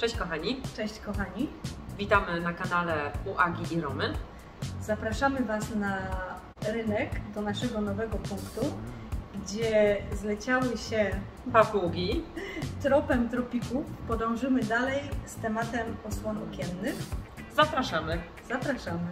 Cześć kochani. Cześć kochani. Witamy na kanale u Agi i Romy. Zapraszamy Was na rynek, do naszego nowego punktu, gdzie zleciały się papugi. Tropem tropików podążymy dalej z tematem osłon okiennych. Zapraszamy. Zapraszamy.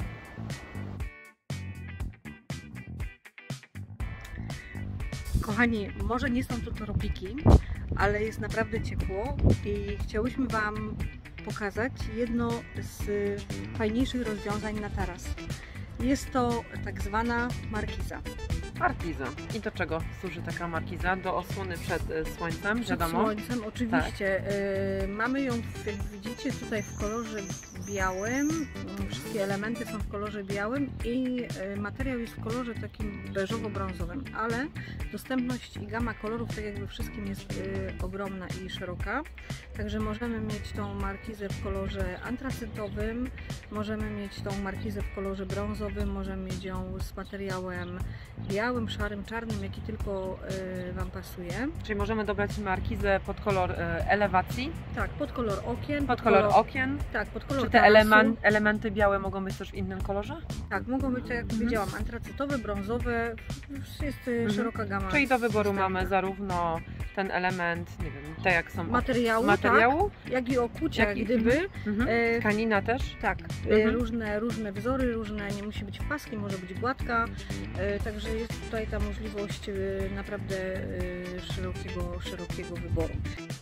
Kochani, może nie są to tropiki, ale jest naprawdę ciepło i chciałyśmy Wam pokazać jedno z fajniejszych rozwiązań na taras. Jest to tak zwana markiza. Markiza. I do czego służy taka markiza? Do osłony przed słońcem, Przed wiadomo? słońcem, oczywiście. Tak. Mamy ją, jak widzicie, tutaj w kolorze białym. Wszystkie elementy są w kolorze białym i materiał jest w kolorze takim beżowo-brązowym, ale dostępność i gama kolorów, tak jak we wszystkim, jest ogromna i szeroka. Także możemy mieć tą markizę w kolorze antracytowym, możemy mieć tą markizę w kolorze brązowym, możemy mieć ją z materiałem białym, szarym, czarnym, jaki tylko Wam pasuje. Czyli możemy dobrać markizę pod kolor elewacji? Tak, pod kolor okien. Pod kolor okien? Tak, pod kolor Czy te elementy białe mogą być też w innym kolorze? Tak, mogą być, tak jak powiedziałam, antracytowe, brązowe, jest szeroka gama. Czyli do wyboru mamy zarówno ten element, nie wiem, te jak są materiału, tak, jak i okucia, jak gdyby. Tkanina też? Tak, różne wzory, nie musi być w paski, może być gładka, także jest tutaj ta możliwość naprawdę szerokiego wyboru.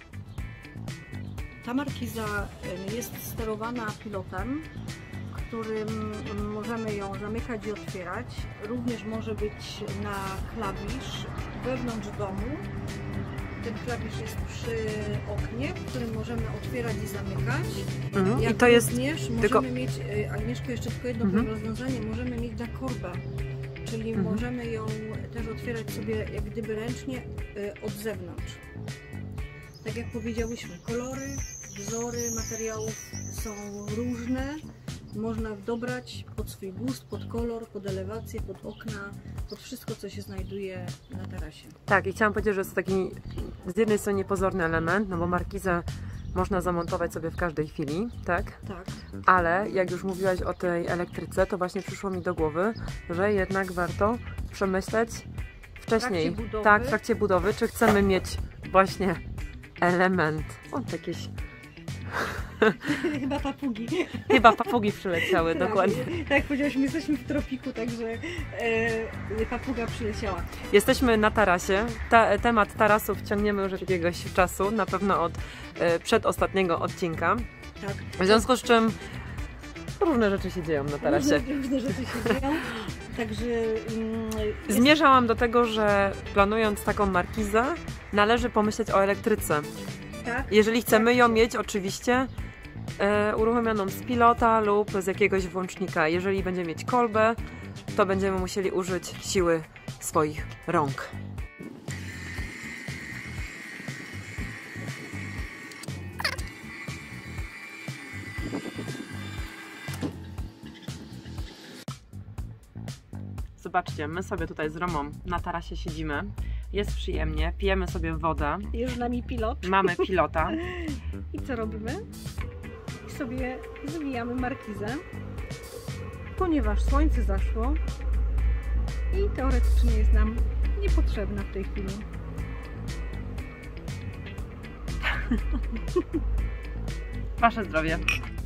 Ta markiza jest sterowana pilotem, którym możemy ją zamykać i otwierać. Również może być na klawisz wewnątrz domu. Ten klawisz jest przy oknie, w którym możemy otwierać i zamykać. Jak i to jest również możemy mieć, Agnieszko, jeszcze tylko jedno rozwiązanie, możemy mieć na korbę, czyli możemy ją też otwierać sobie jak gdyby ręcznie od zewnątrz. Tak jak powiedziałyśmy, kolory, wzory materiałów są różne. Można dobrać pod swój gust, pod kolor, pod elewację, pod okna, pod wszystko, co się znajduje na tarasie. Tak, i chciałam powiedzieć, że jest taki z jednej strony niepozorny element, no bo markizę można zamontować sobie w każdej chwili, tak? Tak. Ale jak już mówiłaś o tej elektryce, to właśnie przyszło mi do głowy, że jednak warto przemyśleć wcześniej, w trakcie budowy, czy chcemy mieć właśnie element. Jakieś Chyba papugi. Chyba papugi przyleciały, dokładnie. Tak jak powiedziałyśmy, jesteśmy w tropiku, także papuga przyleciała. Jesteśmy na tarasie. Temat tarasów ciągniemy już od jakiegoś czasu, na pewno od przedostatniego odcinka. Tak. W związku z czym różne rzeczy się dzieją na tarasie. Różne rzeczy się dzieją. Także zmierzałam do tego, że planując taką markizę, należy pomyśleć o elektryce. Tak, jeżeli chcemy ją mieć, oczywiście uruchomioną z pilota lub z jakiegoś włącznika. Jeżeli będziemy mieć kolbę, to będziemy musieli użyć siły swoich rąk. Zobaczcie, my sobie tutaj z Romą na tarasie siedzimy. Jest przyjemnie, pijemy sobie wodę. Jest z nami pilot. Mamy pilota. I co robimy? I sobie zwijamy markizę, ponieważ słońce zaszło i teoretycznie jest nam niepotrzebna w tej chwili. Wasze zdrowie.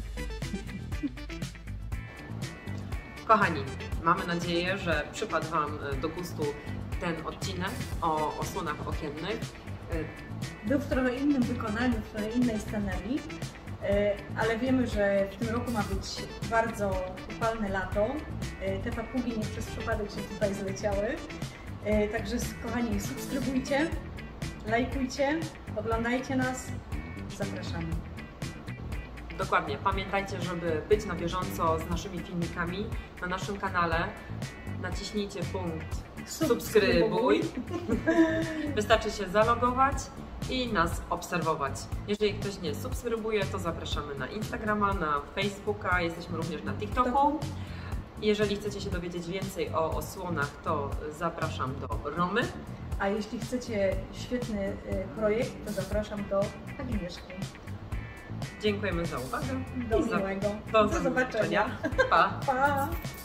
Kochani, mamy nadzieję, że przypadł Wam do gustu ten odcinek o osłonach okiennych. Był w trochę innym wykonaniu, w trochę innej scenerii, ale wiemy, że w tym roku ma być bardzo upalne lato. Te papugi nie przez przypadek się tutaj zleciały. Także kochani, subskrybujcie, lajkujcie, oglądajcie nas, zapraszamy. Dokładnie, pamiętajcie, żeby być na bieżąco z naszymi filmikami na naszym kanale. Naciśnijcie punkt subskrybuj. Wystarczy się zalogować i nas obserwować. Jeżeli ktoś nie subskrybuje, to zapraszamy na Instagrama, na Facebooka, jesteśmy również na TikToku. Jeżeli chcecie się dowiedzieć więcej o osłonach, to zapraszam do Romy. A jeśli chcecie świetny projekt, to zapraszam do Agnieszki. Dziękujemy za uwagę. Do miłego. Do zobaczenia. Pa! Pa!